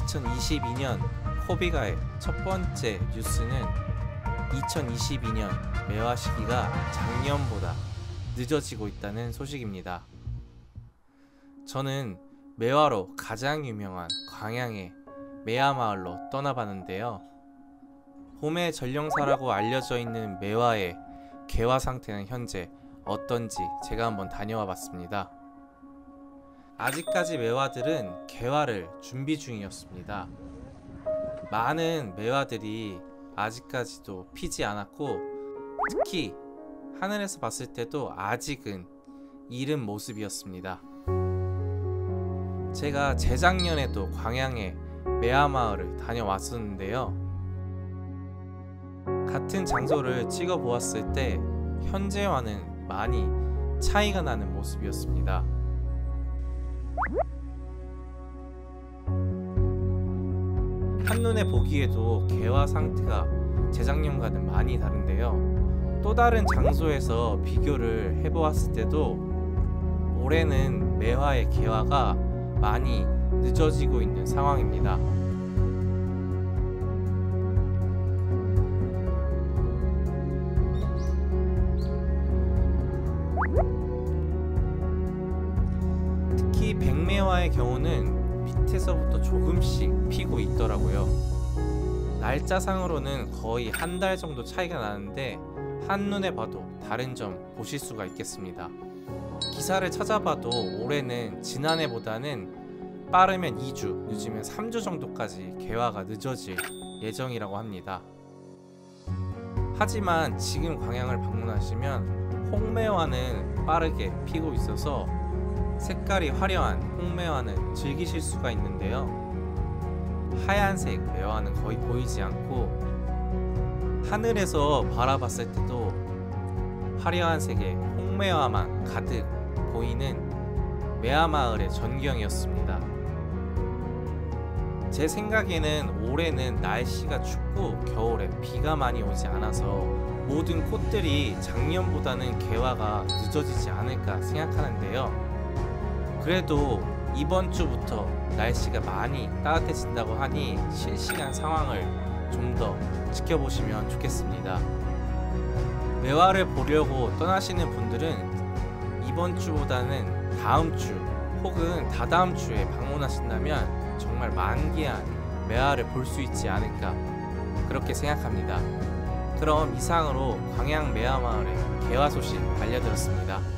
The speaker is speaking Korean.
2022년 코비가의 첫 번째 뉴스는 2022년 매화 시기가 작년보다 늦어지고 있다는 소식입니다. 저는 매화로 가장 유명한 광양의 매화마을로 떠나봤는데요. 봄의 전령사라고 알려져 있는 매화의 개화 상태는 현재 어떤지 제가 한번 다녀와 봤습니다. 아직까지 매화들은 개화를 준비 중이었습니다. 많은 매화들이 아직까지도 피지 않았고, 특히 하늘에서 봤을 때도 아직은 이른 모습이었습니다. 제가 재작년에도 광양의 매화마을을 다녀왔었는데요. 같은 장소를 찍어 보았을 때 현재와는 많이 차이가 나는 모습이었습니다. 한눈에 보기에도 개화 상태가 재작년과는 많이 다른데요. 또 다른 장소에서 비교를 해보았을 때도 올해는 매화의 개화가 많이 늦어지고 있는 상황입니다. 특히 백매화의 경우는 밑에서부터 조금씩 피고 있더라고요. 날짜상으로는 거의 한 달 정도 차이가 나는데 한눈에 봐도 다른 점 보실 수가 있겠습니다. 기사를 찾아봐도 올해는 지난해보다는 빠르면 2주, 늦으면 3주 정도까지 개화가 늦어질 예정이라고 합니다. 하지만 지금 광양을 방문하시면 홍매화는 빠르게 피고 있어서 색깔이 화려한 홍매화는 즐기실 수가 있는데요. 하얀색 매화는 거의 보이지 않고, 하늘에서 바라봤을 때도 화려한 색의 홍매화만 가득 보이는 매화마을의 전경이었습니다. 제 생각에는 올해는 날씨가 춥고 겨울에 비가 많이 오지 않아서 모든 꽃들이 작년보다는 개화가 늦어지지 않을까 생각하는데요. 그래도 이번 주부터 날씨가 많이 따뜻해진다고 하니 실시간 상황을 좀 더 지켜보시면 좋겠습니다. 매화를 보려고 떠나시는 분들은 이번 주보다는 다음 주 혹은 다다음 주에 방문하신다면 정말 만개한 매화를 볼 수 있지 않을까, 그렇게 생각합니다. 그럼 이상으로 광양 매화마을의 개화 소식 알려드렸습니다.